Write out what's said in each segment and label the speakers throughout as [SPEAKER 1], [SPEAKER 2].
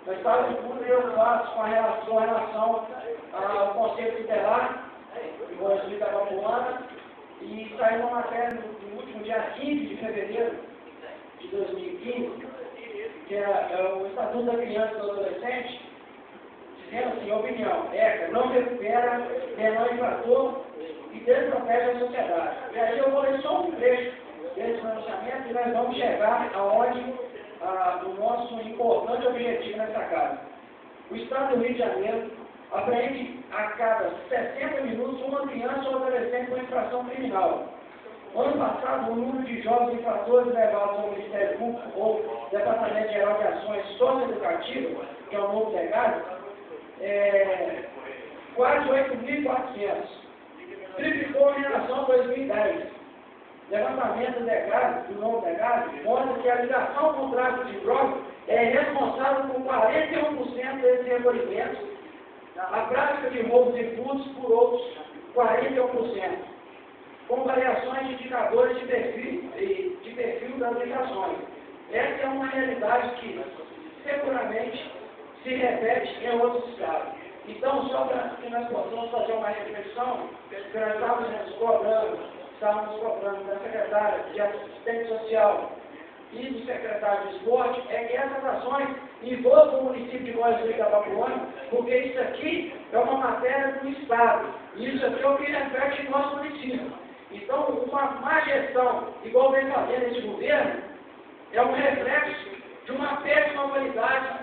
[SPEAKER 1] Nós estávamos muito preocupados com relação ao Conselho Tutelar, de Boa Vista Itabapoana, e saiu uma matéria no último dia 15 de fevereiro de 2015, que é o Estatuto da Criança e do Adolescente, dizendo assim, a opinião, ECA, não recupera menor infrator e desprotege a sociedade. E aí eu vou ler só um trecho desse pronunciamento e nós vamos chegar aonde o nosso importante objetivo nessa casa. O Estado do Rio de Janeiro apreende a cada 60 minutos uma criança ou adolescente com infração criminal. Ano passado, o número de jovens infratores levados ao Ministério Público ou Departamento Geral de Ações Socioeducativas, que é o novo legado, quase 8.400. Triplicou em relação a 2010. Levantamento do novo legado mostra que a ligação ao contrato de drogas é responsável por 41% desses recolhimentos, a prática de roubos e furtos por outros 41%, com variações de indicadores de perfil das ligações. Essa é uma realidade que seguramente se repete em outros estados. Então, só para que nós possamos fazer uma reflexão, que nós estávamos cobrando da secretária de Assistência Social e do secretário de Esporte, é que essas ações envolvam o município de Boa Vista Itabapoana, porque isso aqui é uma matéria do Estado, e isso aqui é o que reflete em nosso município. Então, uma má gestão, igual vem fazendo esse governo, é um reflexo de uma péssima qualidade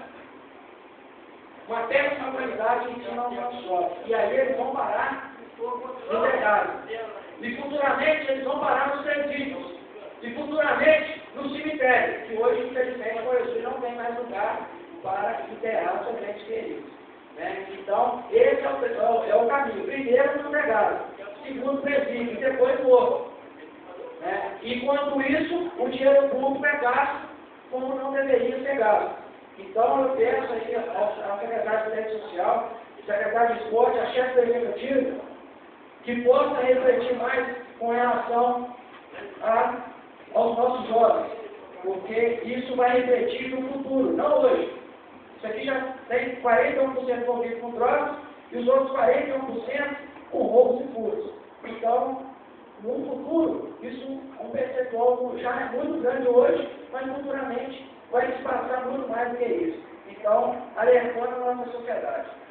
[SPEAKER 1] em cima do nosso solo. E aí eles vão parar no legado. E futuramente eles vão parar nos presídios. E futuramente no cemitério, que hoje, infelizmente, por isso, não tem mais lugar para enterrar os seus entes queridos. Né? Então, esse é o caminho. Primeiro no legado, segundo presídio, e depois morro. Né? Enquanto isso, o dinheiro público é gasto como não deveria ser gasto. Então, eu peço aí ao secretário de Assistência Social, secretário de Esporte, a chefe da executiva, que possa refletir mais com relação aos nossos jovens, porque isso vai refletir no futuro, não hoje. Isso aqui já tem 41% envolvido com drogas e os outros 41% com roubos e furtos. Então, no futuro, isso é um percentual já é muito grande hoje, mas futuramente vai se passar muito mais do que isso. Então, alertando a nossa sociedade.